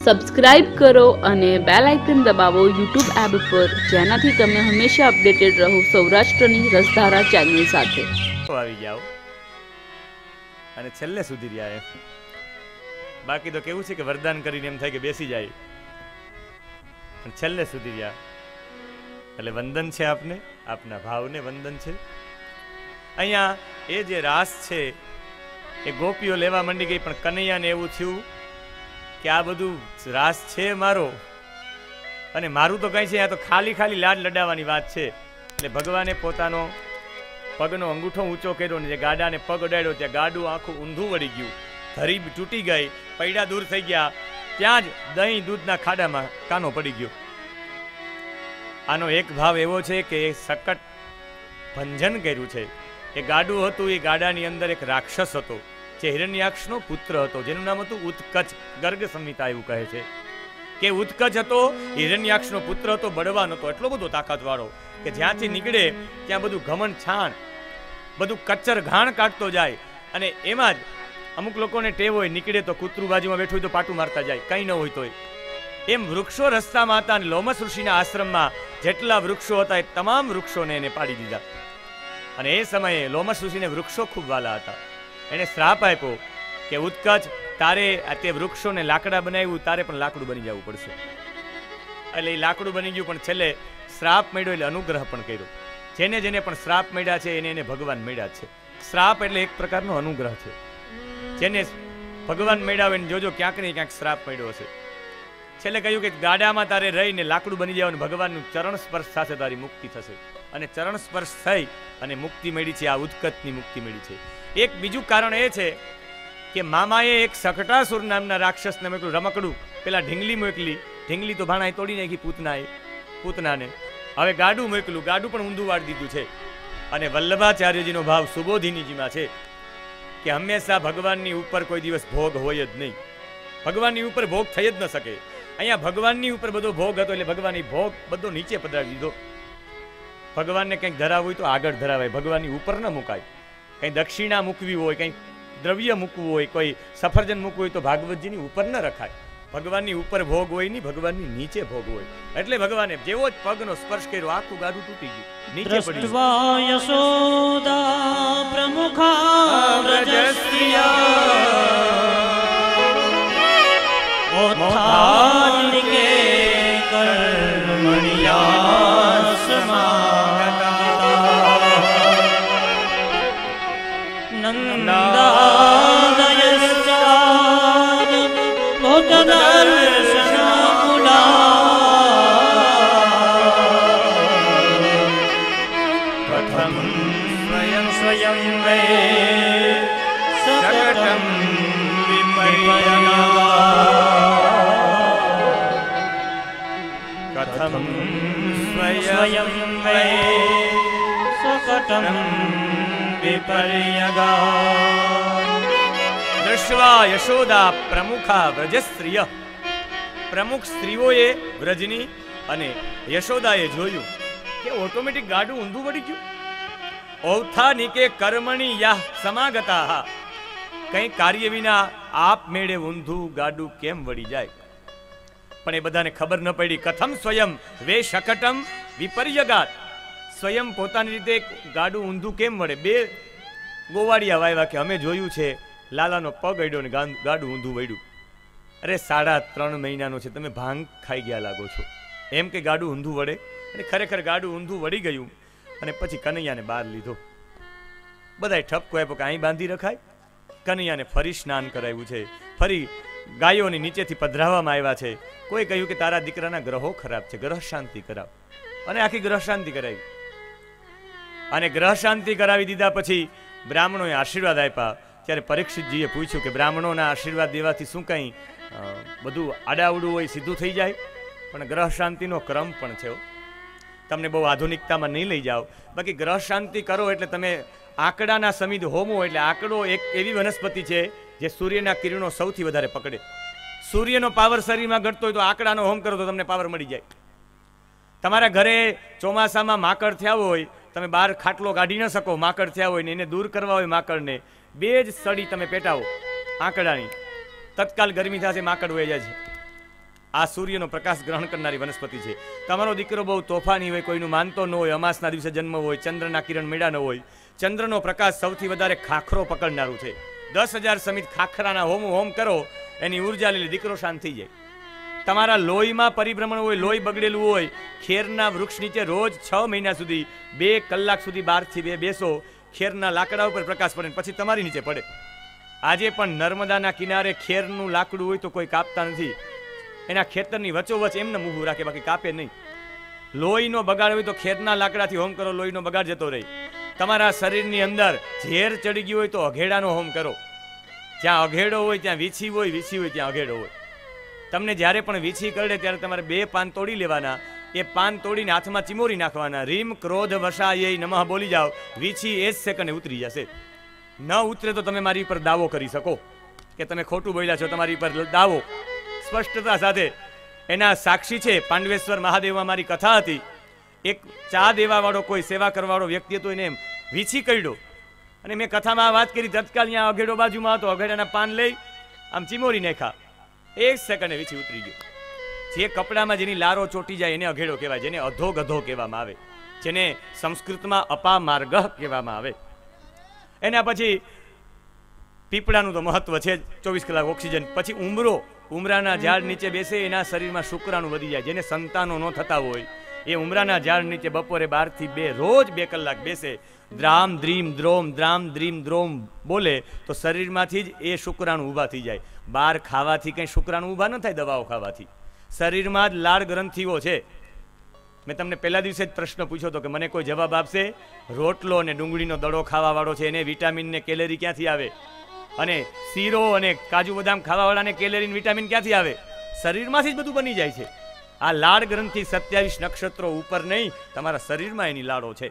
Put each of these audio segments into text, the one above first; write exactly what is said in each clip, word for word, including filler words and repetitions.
Subscribe કરો અને bell icon દબાવો યુટ્યુબ એપ પર, જેનાથી તમે હંમેશા અપડેટેડ રહો સૌરાષ્ટ્રની રસધારા ચેનલ સાથે. આવી જાઓ અને છેલ્લે સુધી રહ્યા. બાકી તો કેવું છે કે વરદાન કરીને એમ થાય કે બેસી જાય, પણ છેલ્લે સુધી રહ્યા. એટલે વંદન છે આપને, આપના ભાવને વંદન છે. અહીંયા એ જે રાસ છે એ ગોપીઓ લેવા માંડી ગઈ, પણ કનૈયાને એવું થયું કે આ બધું રાસ છે મારો, અને મારું તો કઈ છે, આ તો ખાલી ખાલી લાડ લડાવવાની વાત છે. એટલે ભગવાને પોતાનો પગનો અંગૂઠો ઊંચો કર્યો ને જે ગાડાને પગ અડાડ્યો ત્યાં ગાડું આખું ઊંધું વળી ગયું, ધરી તૂટી ગઈ, પૈડા દૂર થઈ ગયા. ત્યાં જ દહીં દૂધના ખાડામાં કાનો પડી ગયો. આનો એક ભાવ એવો છે કે એ સકટ ભંજન કર્યું છે. એ ગાડું હતું, એ ગાડાની અંદર એક રાક્ષસ હતો જે હિરણ્યાક્ષનો પુત્ર હતો, જેનું નામ હતું ઉત્કચ. ગર્ગ સંહિતા એવું કહે છે કે ઉત્કચ હતો, હિરણ્યાક્ષનો પુત્ર હતો, બળવાન હતો, એટલો બધો તાકાત વાળો કે જ્યાંથી નીકળે ત્યાં બધું ઘમંડ છાણ, બધું કચ્ચર ઘાણ કાઢતો જાય. અને એમાં જ અમુક લોકોને ટેવ હોય, નીકળે તો કૂતરું બાજુમાં બેઠું હોય તો પાટું મારતા જાય, કંઈ ન હોય તોય. એમ વૃક્ષો રસ્તામાં હતા અને લોમસ ઋષિના આશ્રમમાં જેટલા વૃક્ષો હતા એ તમામ વૃક્ષોને એને પાડી દીધા. અને એ સમયે લોમસ ઋષિને વૃક્ષો ખૂબ વાલા હતા. એને શ્રાપ આપ્યો કે ઉત્કચ, તારે તે વૃક્ષોને લાકડા બનાવ્યું, તારે પણ લાકડું બની જવું પડશે. એટલે એ લાકડું બની ગયું, પણ છેલ્લે શ્રાપ મળ્યો એટલે અનુગ્રહ પણ કર્યો. જેને જેને પણ શ્રાપ મળ્યા છે એને એને ભગવાન મળ્યા છે. શ્રાપ એટલે એક પ્રકારનો અનુગ્રહ છે. જેને ભગવાન મળ્યા હોય ને જોજો ક્યાંક ને ક્યાંક શ્રાપ મળ્યો હશે. છેલ્લે કહ્યું કે ગાડામાં તારે રહીને લાકડું બની જવાનું, ભગવાનનું ચરણ સ્પર્શ સાથે તારી મુક્તિ થશે. અને ચરણ સ્પર્શ થઈ અને મુક્તિ મળી છે, આ ઉત્કટની મુક્તિ મળી છે. એક બીજું કારણ એ છે કે મામાએ એક સકટાસુર નામના રાક્ષસને મોકલું, રમકડું, પેલા ઢીંગલી મોકલી, ઢીંગલી તો ભાણાએ તોડી નાખી પૂતનાએ, પૂતનાને. હવે ગાડું મોકલું, ગાડું પણ ઊંધું વાળી દીધું છે. અને વલ્લભાચાર્યજીનો ભાવ સુબોધિનીજીમાં છે કે હંમેશા ભગવાનની ઉપર કોઈ દિવસ ભોગ હોય જ નહીં, ભગવાનની ઉપર ભોગ થઈ જ ન શકે. અહીંયા ભગવાનની ઉપર બધો ભોગ હતો એટલે ભગવાનની ભોગ બધો નીચે પધરાવી દીધો. ભગવાનને કંઈક ધરાવવું હોય તો આગળ ધરાવાય, ભગવાનની ઉપર ન મુકાય. કંઈ દક્ષિણા મૂકવી હોય, કંઈ દ્રવ્ય મૂકવું હોય, કોઈ સફરજન મૂકવું હોય તો ભાગવતજીની ઉપર ન રખાય. ભગવાનની ઉપર ભોગ હોય નહીં, ભગવાનની નીચે ભોગ હોય. એટલે ભગવાને જેવો જ પગનો સ્પર્શ કર્યો આખું ગાડું તૂટી ગયું, નીચે પડી ગયું. યશોદા પ્રમુખા ઓથાનિકે કર્મણ્યા સમાગતા નંદાદયશ્ચાદ ભૂતદર્શનમૂલા કથમ સ્વયં સ્વયં વે સકટં કથમ સ્વયં વે સકટં વિપર્યગા. દૃષ્વા યશોદા પ્રમુખા વ્રજસ્ત્રીય. પ્રમુખ સ્ત્રીઓએ વ્રજની અને યશોદાએ જોયું કે ઓટોમેટિક ગાડું ઊંધું વળી ગયું. ઔથાનિકે કર્મણી યાહ સમાગતા. કંઈ કાર્ય વિના આપ મેળે ઊંધું ગાડું કેમ વળી જાય? પણ એ બધાને ખબર ન પડી. કથમ સ્વયં વે શકટમ વિપર્યગાત. સ્વયં પોતાની રીતે ગાડું ઊંધું કેમ વળે? બે ગોવાડિયા વાવ્યા કે અમે જોયું છે લાલાનો પગ અડ્યો ને ગાડું ઊંધું વળ્યું. અરે સાડા ત્રણ મહિનાનો છે, તમે ભાંગ ખાઈ ગયા લાગો છો. એમ કે ગાડું ઊંધું વળે? અને ખરેખર ગાડું ઊંધું વળી ગયું. અને પછી કનૈયાને બહાર લીધો. બધાએ ઠપકો આપ્યો કે અહીં બાંધી રખાય. કનૈયાને ફરી સ્નાન કરાવ્યું છે, ફરી ગાયોની નીચેથી પધરાવવામાં આવ્યા છે. કોઈ કહ્યું કે તારા દીકરાના ગ્રહો ખરાબ છે, ગ્રહ શાંતિ કરાવ. અને આખી ગ્રહ શાંતિ કરાવી. અને ગ્રહ શાંતિ કરાવી દીધા પછી બ્રાહ્મણોએ આશીર્વાદ આપ્યા. ત્યારે પરીક્ષિતજીએ પૂછ્યું કે બ્રાહ્મણોના આશીર્વાદ દેવાથી શું કંઈ બધું આડાવડું હોય સીધું થઈ જાય? પણ ગ્રહ શાંતિનો ક્રમ પણ છે. તમને બહુ આધુનિકતામાં નહીં લઈ જાઓ, બાકી ગ્રહ શાંતિ કરો એટલે તમે આંકડાના સમિદ હોમો. એટલે આંકડો એક એવી વનસ્પતિ છે જે સૂર્યના કિરણો સૌથી વધારે પકડે. સૂર્યનો પાવર શરીરમાં ઘટતો હોય તો આંકડાનો હોમ કરો તો તમને પાવર મળી જાય. તમારા ઘરે ચોમાસામાં માકડ થયા હોય, તમે બહાર ખાટલો કાઢી ન શકો, માકડ થયા હોય ને એને દૂર કરવા હોય માકડને, બે જ સળી તમે પેટાવો આંકડાની, તત્કાલ ગરમી થશે, માકડ વહી જાય છે. આ સૂર્યનો પ્રકાશ ગ્રહણ કરનારી વનસ્પતિ છે. તમારો દીકરો બહુ તોફાની હોય, કોઈનું માનતો ન હોય, અમાસના દિવસે જન્મ હોય, ચંદ્રના કિરણ મેળા ન હોય, ચંદ્રનો પ્રકાશ સૌથી વધારે ખાખરો પકડનારું છે. દસ હજાર સમિત ખાખરાના હોમ હોમ કરો, એની ઉર્જા લઈ દીકરો શાંત થઈ જાય. તમારા લોહીમાં પરિભ્રમણ હોય, લોહી બગડેલું હોય, ખેરના વૃક્ષ નીચે રોજ છ મહિના સુધી બે કલાક સુધી બારથી બે બેસો, ખેરના લાકડા ઉપર પ્રકાશ પડે પછી તમારી નીચે પડે. આજે પણ નર્મદાના કિનારે ખેરનું લાકડું હોય તો કોઈ કાપતા નથી, એના ખેતરની વચ્ચોવચ એમને ઊભું રાખે, બાકી કાપે નહીં. લોહીનો બગાડ હોય તો ખેરના લાકડાથી હોમ કરો, લોહીનો બગાડ જતો રહે. તમારા શરીરની અંદર ઝેર ચડી ગયું હોય તો અઘેડાનો હોમ કરો. જ્યાં અઘેડો હોય ત્યાં વીછી હોય, વીછી હોય ત્યાં અઘેડો હોય. તમને જ્યારે પણ વીછી કરડે ત્યારે તમારે બે પાન તોડી લેવાના, એ પાન તોડીને હાથમાં ચિમોરી નાખવાના, રીમ ક્રોધ વશાય નમઃ બોલી જાઓ, વીછી એ જ સેકન્ડે ઉતરી જશે. ન ઉતરે તો તમે મારી પર દાવો કરી શકો કે તમે ખોટું બોલ્યા છો, તમારી પર દાવો સ્પષ્ટતા સાથે. એના સાક્ષી છે પાંડવેશ્વર મહાદેવમાં મારી કથા હતી. એક ચા દેવા વાળો કોઈ સેવા કરવાવાળો વ્યક્તિ હતો, એને એમ વીછી કરડ્યો અને મેં કથામાં વાત કરી. તત્કાલ ત્યાં અઘેડો બાજુમાં હતો, અઘેડાના પાન લઈ આમ ચિમોરી નાખ્યા, એક સેકન્ડે વીછી ઉતરી ગયો. જે કપડામાં જેની લારો ચોટી જાય એને અઘેડો કહેવાય, જેને અધો ગધો કહેવામાં આવે, જેને સંસ્કૃતમાં અપામાર્ગ કહેવામાં આવે. એના પછી પીપળાનું તો મહત્વ છે, ચોવીસ કલાક ઓક્સિજન. પછી ઉમરો, ઉમરાના ઝાડ નીચે બેસે, એના શરીરમાં શુક્રાણુ વધી જાય. જેને સંતાનો ન થતા હોય એ ઉમરાના ઝાડ નીચે બપોરે બાર થી બે રોજ બે કલાક બેસે, દ્રામ દ્રીમ દ્રોમ દ્રામ દ્રીમ દ્રોમ બોલે તો શરીરમાંથી જ એ શુક્રાણુ ઊભા થઈ જાય. બહાર ખાવાથી કંઈ શુક્રાણુ ઊભા ન થાય, દવાઓ ખાવાથી. શરીરમાં જ લાળ ગ્રંથિઓ છે. મેં તમને પહેલા દિવસે જ પ્રશ્ન પૂછ્યો હતો કે મને કોઈ જવાબ આપશે? રોટલો અને ડુંગળીનો દડો ખાવાવાળો છે એને વિટામિન ને કેલેરી ક્યાંથી આવે? અને શીરો અને કાજુ બદામ ખાવાવાળાને કેલેરી વિટામિન ક્યાંથી આવે? શરીરમાંથી જ બધું બની જાય છે. આ લાળ ગ્રંથિ સત્યાવીસ નક્ષત્રો ઉપર નહીં, તમારા શરીરમાં એની લાડો છે.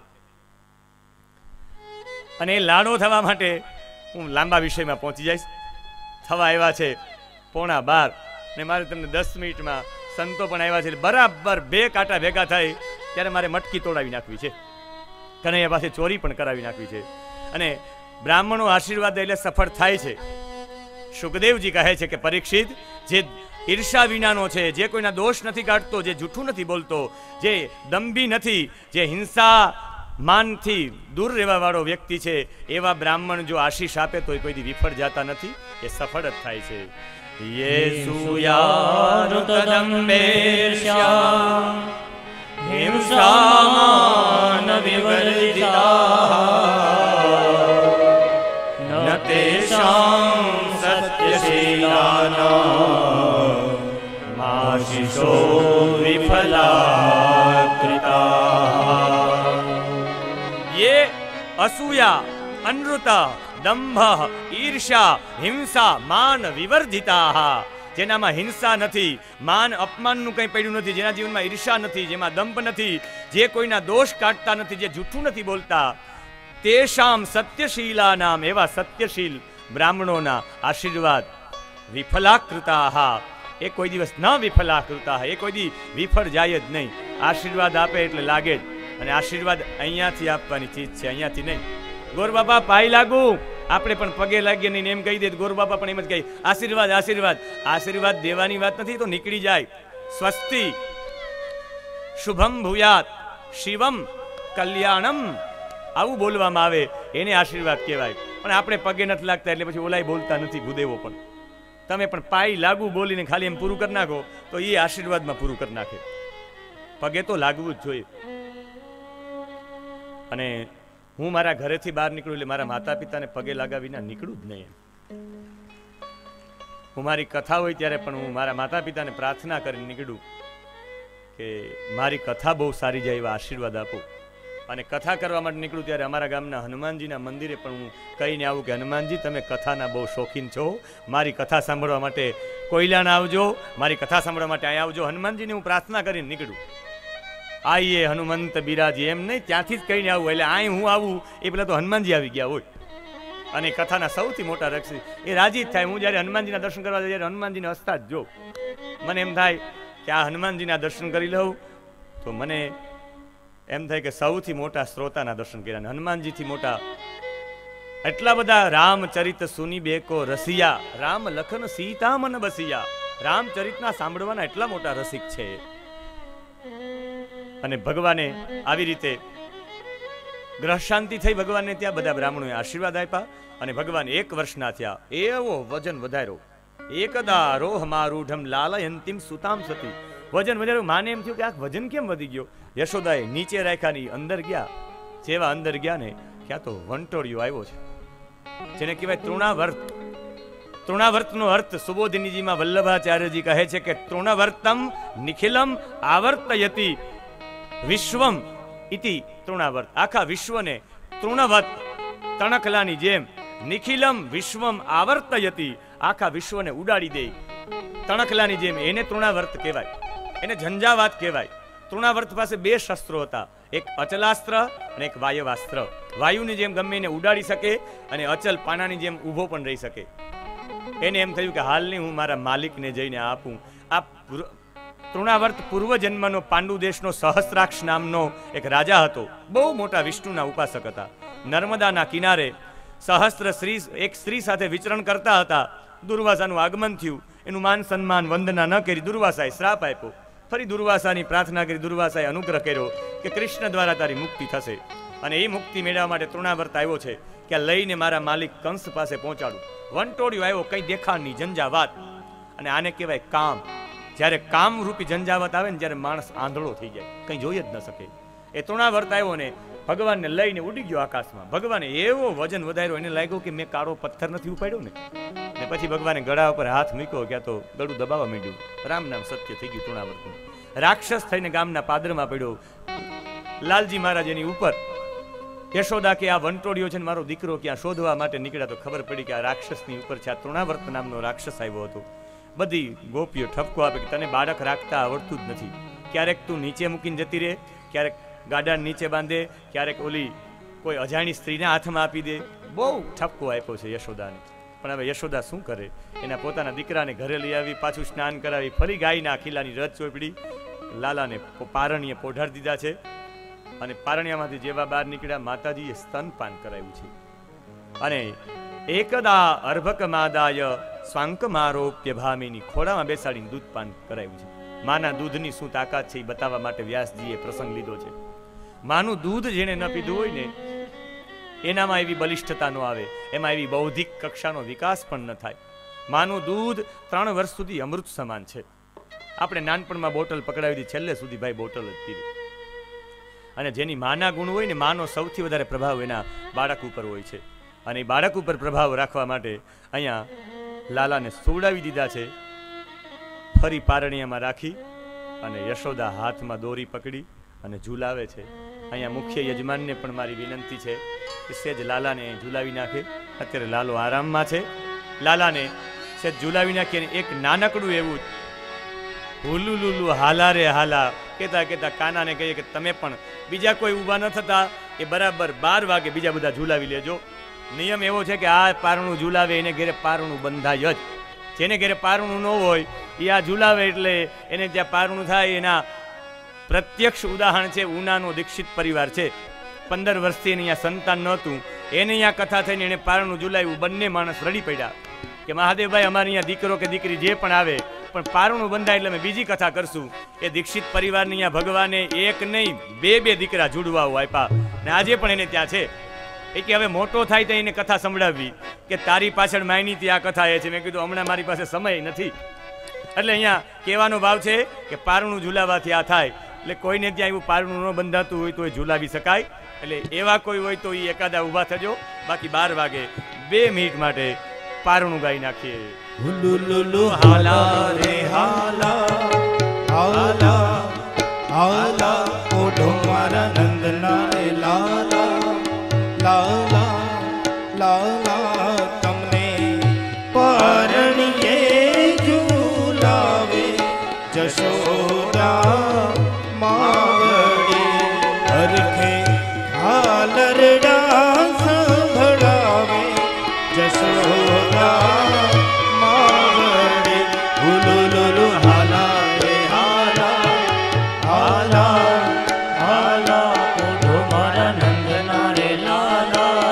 અને એ લાડો થવા માટે હું લાંબા વિષયમાં પહોંચી જઈશ. થવા આવ્યા છે પોણા બાર ને મારે તમને દસ મિનિટમાં સંતો પણ આવ્યા છે. બરાબર બે કાંટા ભેગા થાય ત્યારે મારે મટકી તોડાવી નાખવી છે, કનૈયા પાસે ચોરી પણ કરાવી નાખવી છે. અને બ્રાહ્મણો આશીર્વાદ એટલે સફળ થાય છે. સુખદેવજી કહે છે કે પરીક્ષિત, જે ઈર્ષા વિનાનો છે, જે કોઈના દોષ નથી કાઢતો, જે જૂઠું નથી બોલતો, જે દંભી નથી, જે હિંસા માનથી દૂર રહેવા વાળો વ્યક્તિ છે, એવા બ્રાહ્મણ જો આશીષ આપે તો એ કોઈ દી વિફળ જતા નથી, એ સફળ જ થાય છે. યેસુયારુતદંબેર્ષ્યા હિંસામાન વિવર્જિતા ન તેષાં સત્યશીલાનાં આશીષો વિફલા કૃતા. યે અસૂયા અનૃતા દંભ ઈર્ષા હિંસા માન વિવર્જિતા, જેનામાં હિંસા નથી, માન અપમાનનું કંઈ પડ્યું નથી, જેના જીવનમાં ઈર્ષા નથી, જેમાં દંભ નથી, જે કોઈના દોષ કાઢતા નથી, જે જૂઠું નથી બોલતા, તેષામ સત્યશીલા નામ, એવા સત્યશીલ બ્રાહ્મણોના આશીર્વાદ વિફલાકૃતા, એ કોઈ દિવસ ન વિફલાકૃતા, એ કોઈ દી વિફળ જાય જ નહીં. આશીર્વાદ આપે એટલે લાગે જ, અને આશીર્વાદ અહીંયાથી આપવાની ચીજ છે, અહીંયાથી નહીં. ગોરબાપા પાય લાગુ, આપણે પણ પગે લાગીએ નહીં એમ કહી દે. ગોરબાપા પણ એમ જ કહી આશીર્વાદ આશીર્વાદ. આશીર્વાદ દેવાની વાત નથી, તો નીકળી જાય. સ્વસ્તિ શુભમ ભૂયાત શિવમ કલ્યાણમ, આવું બોલવામાં આવે એને આશીર્વાદ કહેવાય. પણ આપણે પગે નથી લાગતા એટલે પછી ઓલાય બોલતા નથી, ભૂદેવો પણ. તમે પણ પાય લાગુ બોલીને ખાલી એમ પૂરું કરી નાખો તો એ આશીર્વાદમાં પૂરું કરી નાખે. પગે તો લાગવું જ જોઈએ. અને હું મારા ઘરેથી બહાર નીકળું એટલે મારા માતા પિતાને પગે લાગ્યા વિના નીકળું જ નહીં. હું મારી કથા હોય ત્યારે પણ હું મારા માતા પિતાને પ્રાર્થના કરીને નીકળું કે મારી કથા બહુ સારી જાય એવા આશીર્વાદ આપો. અને કથા કરવા માટે નીકળું ત્યારે અમારા ગામના હનુમાનજીના મંદિરે પણ હું કહીને આવું કે હનુમાનજી તમે કથાના બહુ શોખીન છો, મારી કથા સાંભળવા માટે કોયલાના આવજો, મારી કથા સાંભળવા માટે અહીંયા આવજો. હનુમાનજીને હું પ્રાર્થના કરીને નીકળું. આઈએ હનુમંત બિરાજી એમ નહીં, ત્યાંથી જ કહીને આવું. એટલે અહીં હું આવું એ પેલા તો હનુમાનજી આવી ગયા હોય. અને કથાના સૌથી મોટા રક્ષી એ રાજી જ થાય. હું જ્યારે હનુમાનજીના દર્શન કરવા જાય ત્યારે હનુમાનજીને હસતા જ જો મને એમ થાય કે આ હનુમાનજીના દર્શન કરી લઉં તો મને એમ થાય કે સૌથી મોટા શ્રોતાના દર્શન કર્યા. હનુમાનજીથી મોટા એટલા બધા રામચરિત સુની બેકો રસિયા, રામ લખન સીતા મન બસિયા. રામચરિતના સાંભળવાના એટલા મોટા રસિક છે. અને ભગવાને આવી રીતે ગ્રહ શાંતિ થઈ, ભગવાનને ત્યાં બધા બ્રાહ્મણોએ આશીર્વાદ આપ્યા અને ભગવાન એક વર્ષના થયા. એવો વજન વધાર્યો. એકદા રોહમારૂઢમ લાલયંતિમ સુતામ સતી. વજન વધાર્યું. માને એમ થયું કે આ વજન કેમ વધી ગયો? યશોદાએ નીચે રાખ્યાની અંદર ગયા. જેવા અંદર ગયા ને ક્યાં તો વંટોળિયો આવ્યો છે, જેને કહેવાય તૃણાવર્ત. તૃણાવર્તનો અર્થ સુબોધિનીજીમાં વલ્લભાચાર્યજી કહે છે કે તૃણાવર્તમ નિખિલમ આવર્તયતિ વિશ્વમ ઇતિ તૃણાવર્ત. આખા વિશ્વને તૃણવત તણખલાની જેમ નિખિલમ વિશ્વમ આવર્તયતિ, આખા વિશ્વને ઉડાડી દે તણખલાની જેમ, એને તૃણાવર્ત કહેવાય. એને ઝંઝાવાત કહેવાય. તૃણાવર્ત પાસે બે શસ્ત્રો હતા, એક અચલાસ્ત્ર અને એક વાયવાસ્ત્ર. વાયુની જેમ ગમે એને ઉડાડી શકે અને અચલ પાનાની જેમ ઊભો પણ રહી શકે. એને એમ થયું કે હાલની હું મારા માલિકને જઈને આપું. આ તૃણાવર્ત પૂર્વજન્મનો પાંડુ દેશનો સહસ્ત્રાક્ષ નામનો એક રાજા હતો. બહુ મોટા વિષ્ણુના ઉપાસક હતા. નર્મદાના કિનારે સહસ્ત્ર સ્ત્રી એક સ્ત્રી સાથે વિચરણ કરતા હતા. દુર્વાસાનું આગમન થયું. એનું માન સન્માન વંદના ન કરી દુર્વાસાએ શ્રાપ આપ્યો. ફરી દુર્વાસાની પ્રાર્થના કરી દુર્વાસાએ અનુગ્રહ કર્યો કે કૃષ્ણ દ્વારા તારી મુક્તિ થશે. અને એ મુક્તિ મેળવવા માટે તૃણાવર્ત આવ્યો છે કે લઈને મારા માલિક કંસ પાસે પહોંચાડું. વંટોળિયો આવ્યો, કઈ દેખાડની ઝંઝાવાત. અને આને કહેવાય કામ. જ્યારે કામ રૂપી ઝંઝાવાત આવે ને ત્યારે માણસ આંધળો થઈ જાય, કંઈ જોઈ જ ન શકે. એ તૃણાવર્ત આવ્યો ને ભગવાનને લઈને ઉડી ગયો આકાશમાં. ભગવાને એવો વજન વધાર્યો, એને લાગ્યું કે મેં કાળો પથ્થર નથી ઉપાડ્યો ને. ને પછી ભગવાને ગળા ઉપર હાથ મૂક્યો, ક્યાં તો ગળું દબાવવા માંડ્યું. રામ નામ સત્ય થઈ ગયું તૃણાવર્તનું. રાક્ષસ થઈને ગામના પાદરમાં પડ્યો. લાલજી મહારાજ એની ઉપર. યશોદા કે આ વંટોળિયો છે ને મારો દીકરો ક્યાં શોધવા માટે નીકળ્યા તો ખબર પડી કે આ રાક્ષસની ઉપર છે. આ તૃણાવર્ત નામનો રાક્ષસ આવ્યો હતો. બધી ગોપીઓ ઠપકો આપે કે તને બાળક રાખતા આવડતું જ નથી. ક્યારેક તું નીચે મૂકીને જતી રહે, ક્યારેક ગાડા નીચે બાંધે, ક્યારેક ઓલી કોઈ અજાણી સ્ત્રીના હાથમાં આપી દે. બહુ ઠપકો આપ્યો છે યશોદાને. પણ હવે યશોદા શું કરે? એના પોતાના દીકરાને ઘરે લઈ આવી, પાછું સ્નાન કરાવી, ફરી ગાયના ખીલાની રજ ચોપડી, લાલાને પારણીએ પોઢાડી દીધા છે. અને પારણિયામાંથી જેવા બહાર નીકળ્યા માતાજીએ સ્તનપાન કરાવ્યું છે. અને એકદા અર્ભક માદાય સ્વાંક મારોપ્ય ભામીની, ખોડામાં બેસાડીને દૂધપાન કરાવ્યું છે. માના દૂધની શું તાકાત છે એ બતાવવા માટે વ્યાસજીએ પ્રસંગ લીધો છે. માનું દૂધ જેને ન પીધું હોય ને એનામાં એવી બલિષ્ઠતા ન આવે, એમાં એવી બૌદ્ધિક કક્ષાનો વિકાસ પણ ન થાય. માનું દૂધ ત્રણ વર્ષ સુધી અમૃત સમાન છે. આપણે નાનપણમાં બોટલ પકડાવી હતી, છેલ્લે સુધી ભાઈ બોટલ જ પીધી. અને જેની માના ગુણ હોય ને, માનો સૌથી વધારે પ્રભાવ એના બાળક ઉપર હોય છે. અને એ બાળક ઉપર પ્રભાવ રાખવા માટે અહીંયા લાલાને સુવડાવી દીધા છે. ફરી પારણીયામાં રાખી અને યશોદા હાથમાં દોરી પકડી અને ઝૂલાવે છે. અહીંયા મુખ્ય યજમાનને પણ મારી વિનંતી છે કે સેજ લાલાને ઝૂલાવી નાખે. અત્યારે લાલો આરામમાં છે. લાલાને સેજ ઝૂલાવી નાખી અને એક નાનકડું એવું હુલુલુલુ હાલા રે હાલા કહેતા કહેતા કાનાને કહીએ કે તમે પણ બીજા કોઈ ઊભા ન થતા, એ બરાબર બાર વાગે બીજા બધા ઝૂલાવી લેજો. નિયમ એવો છે કે આ પારણું ઝૂલાવે એને ઘેરે પારણું બંધાય જ. જેને ઘેરે પારણું ન હોય એ આ ઝૂલાવે એટલે એને ત્યાં પારણું થાય. એના પ્રત્યક્ષ ઉદાહરણ છે ઉનાનો દીક્ષિત પરિવાર છે. પંદર વર્ષથી એને અહીંયા સંતાન નહોતું, એને અહીંયા કથા થઈને એને પારણું ઝૂલાવ્યું. બંને માણસ રડી પડ્યા કે મહાદેવભાઈ અમારે અહીંયા દીકરો કે દીકરી જે પણ આવે પણ પારણું બંધાય એટલે અમે બીજી કથા કરશું. એ દીક્ષિત પરિવારને અહીંયા ભગવાને એક નહીં બે બે દીકરા જુડવાઓ આપ્યા ને આજે પણ એને ત્યાં છે. એ કે હવે મોટો થાય તો એને કથા સંભળાવવી કે તારી પાછળ માયનીથી આ કથા એ છે. મેં કીધું હમણાં મારી પાસે સમય નથી. એટલે અહીંયા કહેવાનો ભાવ છે કે પારણું ઝૂલાવાથી આ થાય. એટલે કોઈને ત્યાં એવું પારણું ન બંધાતું હોય તો એ ઝૂલાવી શકાય. એટલે એવા કોઈ હોય તો એ એકાદા ઊભા થજો. બાકી બાર વાગે બે મિનિટ માટે પારણું ગાઈ નાખીએ. હુલુલુલુ હાલા રે હાલા હાલા હાલા ઓઢો મારા નંદના રે લાલા લાલા લાલા તમને પરણીએ ઝૂલાવે જશોદા માવડી હરખે હાલરડા સંભળાવે જશોદા માવડી હુલુલુલુ હાલા રે હાલા હાલા હાલા ઓઢો મારા નંદના રે લાલા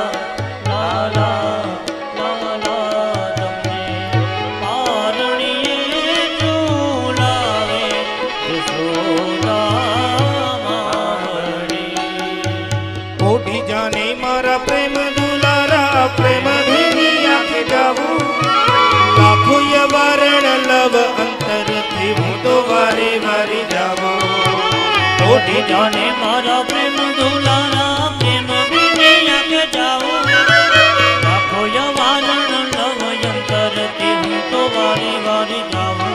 લાલા લાલા તમને પારણીએ વધી જાને મારા પ્રેમ દુલારા પ્રેમ વિનયા કે જાઉં રાખો યવારણ લવયંતર તે હું તો વારી વારી જાઉં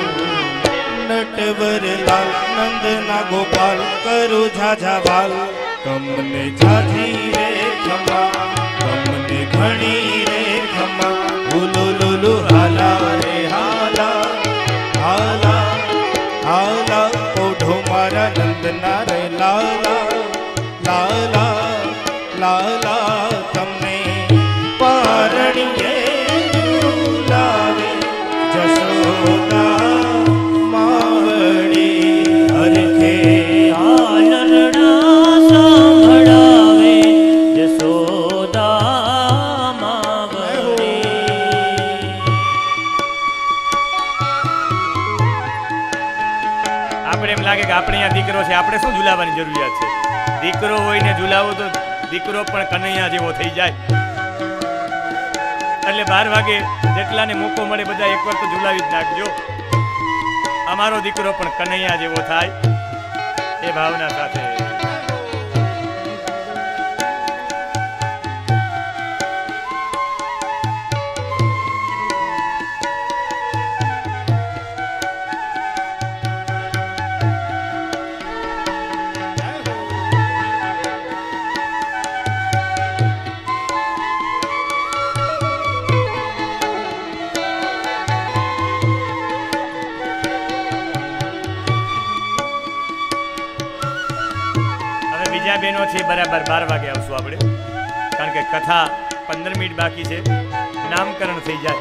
નટવર લાલ નંદના ગોપાલ કરું ઝાઝા વાલ તમને ઝાઝી રે ખમા તમને ઘણી રે ખમા ઉલુ લુલુ હાલા રે હાલા હાલા હાલા ઓઢો મારા નંદના રે લાલા લાલા લાલા તમને પારણીએ ઝુલાવે જશોદા માવડી હરખે આલરડા સાંભળાવે જશોદા માવડી આપણે એમ લાગે કે આપણે અહીંયા દીકરો છે, આપણે શું ઝુલાવવાની જરૂરિયાત છે? દીકરો હોય ને ઝુલાવો તો દીકરો પણ કનૈયા જેવો થઈ જાય. એટલે બાર વાગે જેટલાને મોકો મળે બધા એકવાર તો ઝુલાવી જ નાખજો. અમારો દીકરો પણ કનૈયા જેવો થાય એ ભાવના સાથે. બીજા બહેનો છે બરાબર બાર વાગે આવશું આપણે, કારણ કે કથા પંદર મિનિટ બાકી છે, નામકરણ થઈ જાય.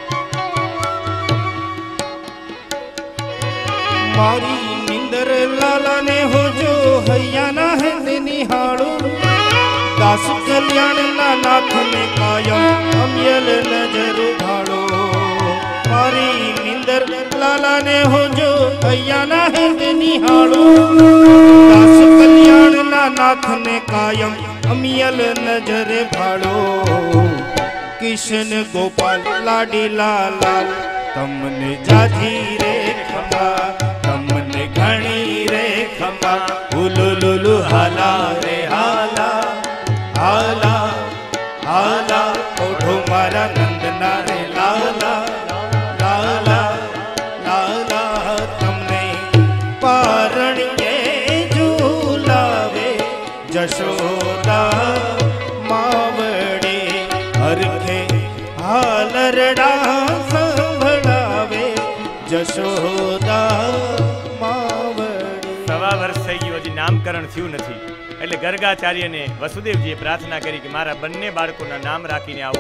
મારી નિંદર લાલાને હોજો હૈયાના હેત નિહાળું દાસ કલ્યાણના નાથને કાયમ અમ્યલ નજર ભાળો. મારી નિંદર લાલાને હોજો હૈયાના હેત નિહાળું દાસ કલ્યાણના નાથને કાયમ અમિયલ નજરે ભાળો. કિશન ગોપાલ લાડીલા લાલ તમને જાજી રે ખમા તમને ઘણી રે ખમા ઉલુ લુલુ હાલા રે હાલા હાલા હાલા ઓઢો મારા નંદના રે લાલા લાલા લાલા તમને પારણીએ ઝુલાવે જશોદા માવડે હરખે હાલરડા સંભળાવે જશોદા માવડે. સવા વર્ષ થઈ ગયું, હજી નામકરણ થયું નથી. એટલે ગર્ગાચાર્યને વસુદેવજીએ પ્રાર્થના કરી કે મારા બંને બાળકોના નામ રાખીને આવો.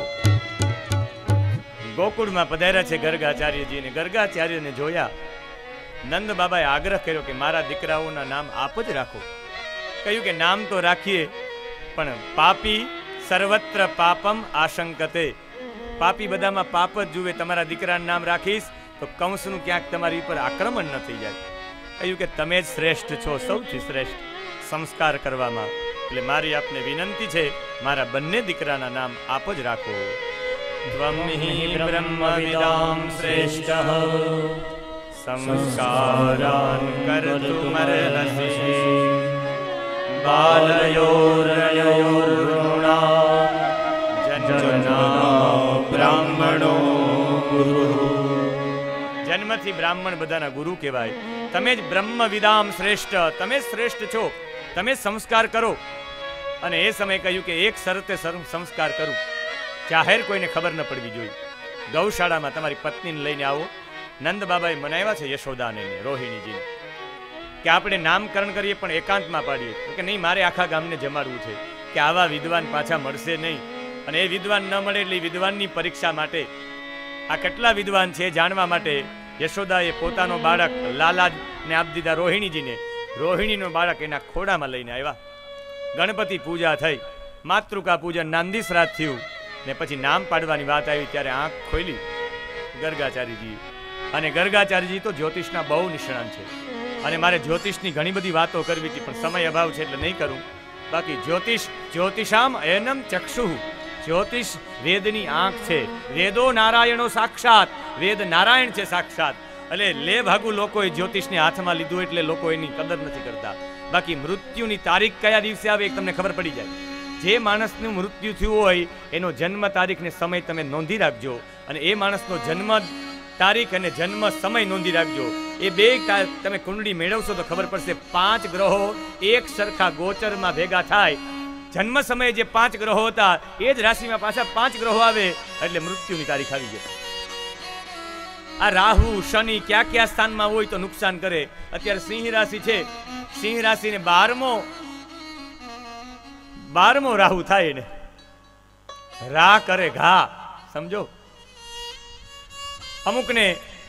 ગોકુળમાં પધાર્યા છે ગર્ગાચાર્યજી, અને ગર્ગાચાર્યને જોયા નંદ બાબાએ આગ્રહ કર્યો કે મારા દીકરાઓના નામ આપ જ રાખો. કહ્યું કે નામ તો રાખીએ, પણ પાપી સર્વત્ર પાપમ આશંકતે, પાપી બધામાં પાપ જ જુએ. તમારા દીકરાનું નામ રાખીશ તો કંસનું ક્યાંક તમારી ઉપર આક્રમણ ન થઈ જાય. કહ્યું કે તમે જ શ્રેષ્ઠ છો, સૌથી શ્રેષ્ઠ સંસ્કાર કરવામાં. એટલે મારી આપને વિનંતી છે, મારા બંને દીકરાના નામ આપ જ રાખો. ત્વમ હિ બ્રહ્મવિદાં શ્રેષ્ઠઃ સંસ્કારાન કર્તુમર્હસી બાલયોરયોર્વૃણા જન્મના બ્રાહ્મણો ગુરુ. જન્મથી બ્રાહ્મણ બધાના ગુરુ કહેવાય. તમે જ બ્રહ્મ વિદામ શ્રેષ્ઠ, તમે શ્રેષ્ઠ છો, તમે સંસ્કાર કરો. અને એ સમયે કહ્યું કે એક શરતે સંસ્કાર કરું, જાહેર કોઈને ખબર ન પડવી જોઈએ. ગૌશાળામાં તમારી પત્નીને લઈને આવો. નંદ બાબાએ મનાવ્યા છે યશોદાને રોહિણીજીને કે આપણે નામકરણ કરીએ પણ એકાંતમાં પાડીએ. કે નહીં, મારે આખા ગામને જમાડવું છે, કે આવા વિદ્વાન પાછા મળશે નહીં. અને એ વિદ્વાન ન મળે એટલે વિદ્વાનની પરીક્ષા માટે, આ કેટલા વિદ્વાન છે જાણવા માટે યશોદાએ પોતાનો બાળક લાલાને આપી દીધા રોહિણીજીને. રોહિણીનો બાળક એના ખોડામાં લઈને આવ્યા. ગણપતિ પૂજા થઈ, માતૃકા પૂજન, નાંદી શ્રાદ્ધ થયું, ને પછી નામ પાડવાની વાત આવી ત્યારે આંખ ખોલી ગર્ગાચાર્યજી. અને ગર્ગાચાર્યજી તો જ્યોતિષના બહુ નિષ્ણાંત છે, અને મારે જ્યોતિષની ઘણી બધી વાતો કરવી હતી, પણ સમય અભાવ છે એટલે નહીં કરું. બાકી જ્યોતિષ જ્યોતિષામ એનમ ચક્ષુ, જ્યોતિષ વેદની આંખ છે. વેદો નારાયણો સાક્ષાત, વેદ નારાયણ છે સાક્ષાત. એટલે લે ભાગુ લોકોએ જ્યોતિષને હાથમાં લીધું એટલે લોકો એની કદર નથી કરતા. બાકી મૃત્યુની તારીખ કયા દિવસે આવે એ તમને ખબર પડી જાય. જે માણસનું મૃત્યુ થયું હોય એનો જન્મ તારીખ ને સમય તમે નોંધી રાખજો, અને એ માણસનો જન્મ તારીખ અને જન્મ સમય નોંધી રાખજો. એ બે તમે કુંડળી મેળવશો તો ખબર પડશે. પાંચ ગ્રહો એક સરખા ગોચરમાં ભેગા થાય, જન્મ સમયે જે પાંચ ગ્રહો હતા એ જ રાશિમાં પાછા પાંચ ગ્રહો આવે એટલે મૃત્યુની તારીખ આવી જાય. આ રાહુ શનિ ક્યાં ક્યાં સ્થાનમાં હોય તો નુકસાન કરે. અત્યારે સિંહ રાશિ છે, સિંહ રાશિને બારમો બારમો રાહુ થાય ને રા કરે ઘા, સમજો. અમુકને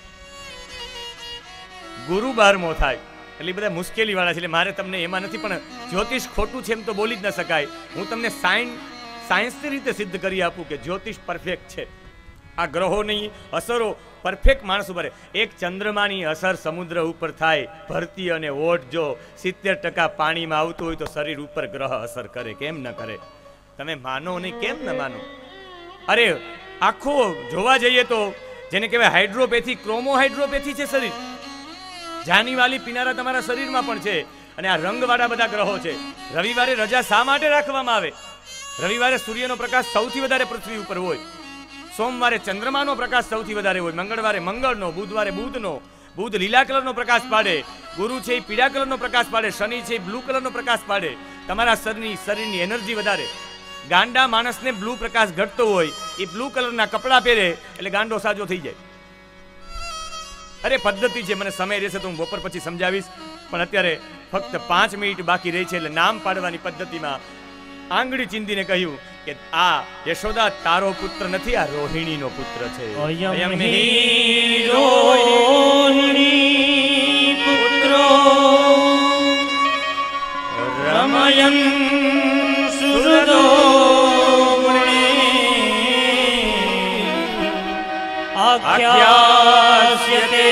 ગુરુ બારમો થાય એટલે બધા મુશ્કેલી વાળા છે. એટલે મારે તમને એમાં નથી, પણ જ્યોતિષ ખોટું છે એમ તો બોલી જ ન શકાય. હું તમને સાયન્સ સાયન્સની રીતે સિદ્ધ કરી આપું કે જ્યોતિષ પરફેક્ટ છે. આ ગ્રહોની અસરો પરફેક્ટ માણસ ઉપર. એક ચંદ્રમાની અસર સમુદ્ર ઉપર થાય, ભરતી અને ઓટ જો સિત્તેર ટકા પાણીમાં આવતું હોય તો શરીર ઉપર ગ્રહ અસર કરે, કેમ ન કરે? તમે માનો નહીં, કેમ ન માનો? અરે આખો જોવા જઈએ તો જેને કહેવાય હાઇડ્રોપેથી, ક્રોમોહાઇડ્રોપેથી છે શરીર. જાની વાલી પીનારા તમારા શરીરમાં પણ છે. અને આ રંગવાળા બધા ગ્રહો છે. રવિવારે રજા શા માટે રાખવામાં આવે? રવિવારે સૂર્યનો પ્રકાશ સૌથી વધારે પૃથ્વી ઉપર હોય, સોમવારે ચંદ્રમાનો પ્રકાશ સૌથી વધારે હોય, મંગળવારે મંગળનો, બુધવારે બુધનો. બુધ લીલા કલરનો પ્રકાશ પાડે, ગુરુ છે એ પીળા કલરનો પ્રકાશ પાડે, શનિ છે એ બ્લુ કલરનો પ્રકાશ પાડે. તમારા શરીરની શરીરની એનર્જી વધારે. ગાંડા માણસને બ્લુ પ્રકાશ ઘટતો હોય, એ બ્લુ કલરના કપડાં પહેરે એટલે ગાંડો સાજો થઈ જાય. અરે પદ્ધતિ છે, મને સમય રહેશે તો હું બપોર પછી સમજાવીશ. પણ અત્યારે ફક્ત પાંચ મિનિટ બાકી રહી છે એટલે નામ પાડવાની પદ્ધતિમાં આંગળી ચીંધીને કહ્યું કે આ યશોદા તારો પુત્ર નથી, આ રોહિણીનો પુત્ર છે. અયમ હિ રોહિણી પુત્રો રમયન સુરદો આખ્યાસ્યતે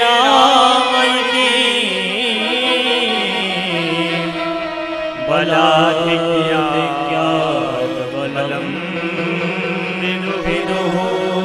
રામૈકી બલાધિક્યાત બલમ વિદુઃ.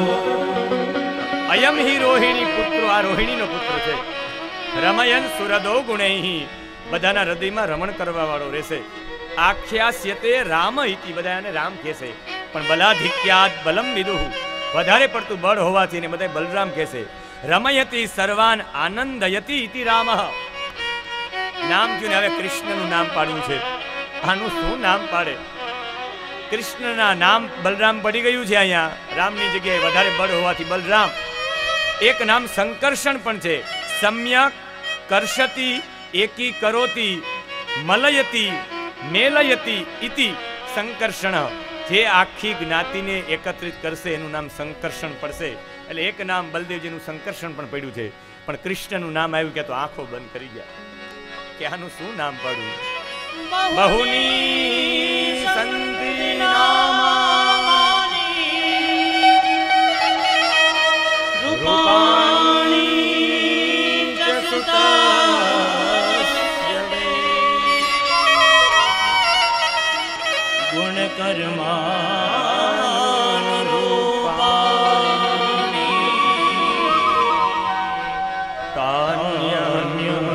અયમ હિ રોહિણી પુત્રો, આ રોહિણીનો પુત્ર છે. રમયન સુરદો ગુણૈહિ, બધાના હૃદયમાં રમણ કરવા વાળો રહેશે. આખ્યાસ્યતે રામ ઇતિ, બધા એને રામ કહેશે. પણ બલાધિક્યાત બલમ વિદુઃ, વધારે પડતું બળ હોવાથી ને બધા બલરામ કહેશે. રમયતિ સર્વાન આનંદયતિ ઇતિ રામ. નામ થયું ને હવે કૃષ્ણનું નામ પાડવું છે. આનું શું નામ પાડે? કૃષ્ણના નામ બલરામ પડી ગયું છે. અહીંયા રામની જગ્યાએ વધારે બળ હોવાથી બલરામ. એક નામ સંકર્ષણ પણ છે. સમ્યક કર્ષતિ એકી કરોતિ મલયતિ મેલયતિ ઇતિ સંકર્ષણ. જે આખી જ્ઞાતિને એકત્રિત કરશે એનું નામ સંકર્ષણ પડશે. એટલે એક નામ બલદેવજીનું સંકર્ષણ પણ પડ્યું છે. પણ કૃષ્ણનું નામ આવ્યું કે તો આંખો બંધ કરી ગયા કે આનું શું નામ પડ્યું? બહુની સંતિ નામાની રૂપાણી ચ સુતાસ્ય વે ગુણ કર્માનુરૂપાણી કાન્યન્યમ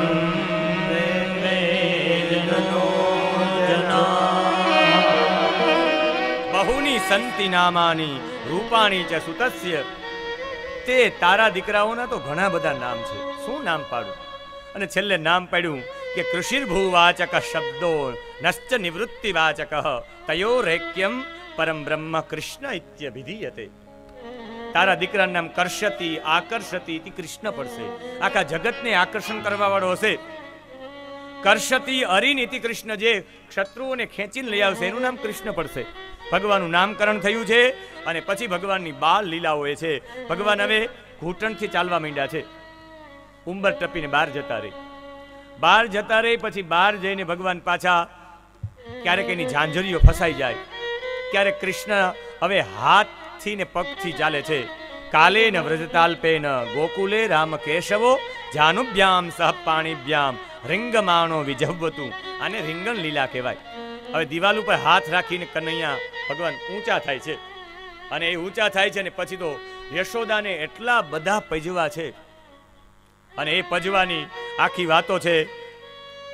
વેદનો જના. બહુની સંતિ નામાની રૂપાણી ચ સુતસ્ય. તે તારા દીકરાઓના તો ઘણા બધા નામ છે, શું નામ પાડું? અને છેલ્લે નામ પાડ્યું કે કૃષિર્ભૂવાચક શબ્દો નશ્ચ નિવૃત્તિવાચક તયોરેક્યમ પરમ બ્રહ્મ કૃષ્ણ ઇત્યભિધીયતે. તારા દીકરાનું નામ કર્ષતિ આકર્ષતિ ઇતિ કૃષ્ણ પડશે. આખા જગતને આકર્ષણ કરવા વાળો હશે. કર્ષતિ અરિન ઇતિ કૃષ્ણ, જે શત્રુઓને ખેંચીને લઈ આવશે એનું નામ કૃષ્ણ પડશે. ભગવાનનું નામકરણ થયું છે અને પછી ભગવાનની બાલ લીલાઓ એ છે. ભગવાન હવે ઘૂંટણથી ચાલવા માંડ્યા છે. ઉંબર ટપીને બહાર જતા રહી. બહાર જતા રહી પછી બહાર જઈને ભગવાન પાછા ક્યારેક એની ઝાંઝરીઓ ફસાઈ જાય. ક્યારેક કૃષ્ણ હવે હાથથી ને પગથી ચાલે છે. કાલે ન વ્રજતાલ્પે ન ગોકુલે રામ કેશવો જાનુભ્યામ સહ પાણીભ્યામ રીંગમાણો વિજહવતું. આને રીંગણ લીલા કહેવાય. હવે દિવાલ ઉપર હાથ રાખીને કનૈયા ભગવાન ઊંચા થાય છે અને એ ઊંચા થાય છે ને પછી તો યશોદાને એટલા બધા પજવા છે અને એ પજવાની આખી વાતો છે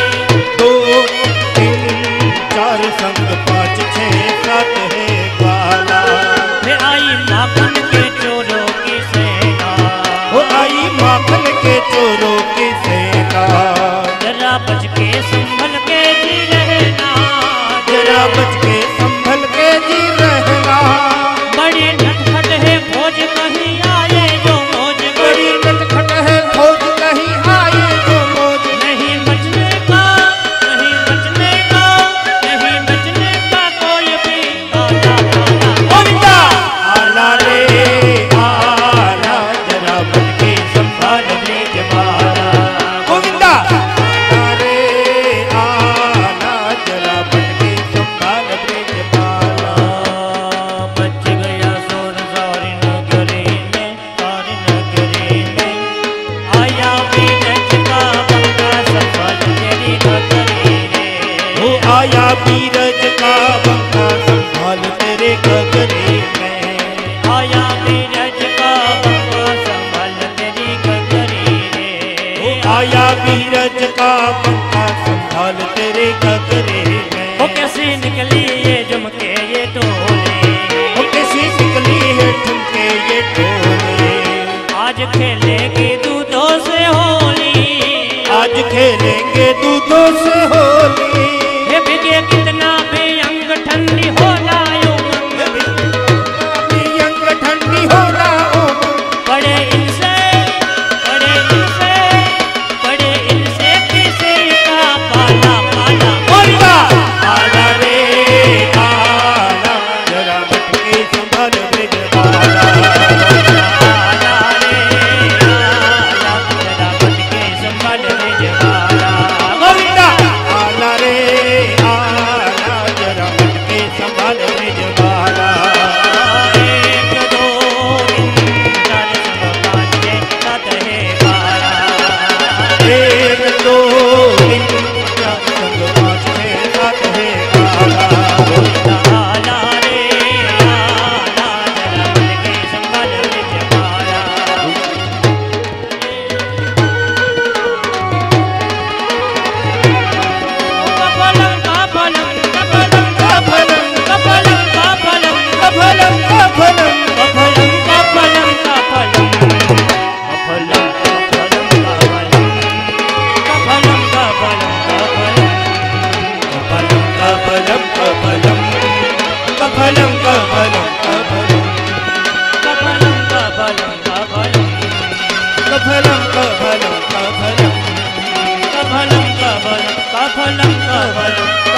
के संभल के जी रहना, जरा बच के संभल के जी रहना। बड़ी नटखट है फौज कहीं आए जो मौज, बड़ी नटखट है फौज कहीं आए जो मौज। नहीं बचने का, नहीं बचने का, नहीं बचने का कोई भी आला गोविंदा आला रे आला, जरा बच के संभाल ब्रिज माला। गोविंदा आला रे आला, जरा बच के संभाल ब्रिज माला। बच गया सोर सारी नगरी में, सारी नगरी में आया बीरज का बंका सफल तेरी नगरी रे। वो आया बीरज का बंका संभाल तेरे गगरी में। आया बीरज का बंका संभल तेरी गगरी रे। वो आया बीरज का बंका संभाल तेरे गगरी में। वो कैसे निकली ये झुमके ये टोले, वो कैसी निकली है ठुमके ये टोले। आज खेलेगी दूधों से होली, आज खेलेंगे दूधों से होली। ये बिके कितना भी अंग ठंडी हो जाए उमंग, अभी अंग ठंडी हो ना हो। बड़े इनसे, बड़े इनसे, बड़े इनसे किसी का पाला पाला। गोविंदा आला रे आला, जरा बच के संभाल ब्रिज माला। आला रे आला, जरा बच के संभल ब्रिज माला। गोविंदा आला रे आला, जरा बच के संभाल ब्रिज माला। एक दो तीन चार पाँच छः सात है बारह। एक दो तीन चार संग पाँच छः सात है बारह। आला रे आला, जरा बच के संभल ब्रिज माला। कपलम कपलम कपलम कफलम कपलम कपलम कफलम कफलम कपलम कपलम कपलम कपलम कपलम कपलम कपलम कपलम कपलम कफलम कफलम कफलम कफलम कपलम कपलम कपलम कफलम कफलम कफलम कपलम कपलम कपलम कपलम